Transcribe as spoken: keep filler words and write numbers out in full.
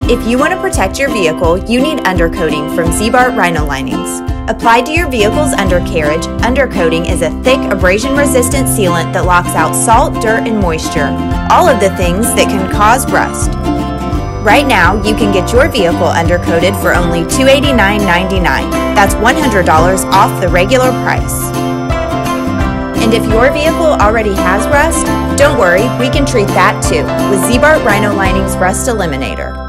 If you want to protect your vehicle, you need undercoating from Z-Bart Rhino Linings. Applied to your vehicle's undercarriage, undercoating is a thick, abrasion-resistant sealant that locks out salt, dirt, and moisture, all of the things that can cause rust. Right now, you can get your vehicle undercoated for only two hundred eighty-nine ninety-nine. That's one hundred dollars off the regular price. And if your vehicle already has rust, don't worry, we can treat that too with Z-Bart Rhino Linings Rust Eliminator.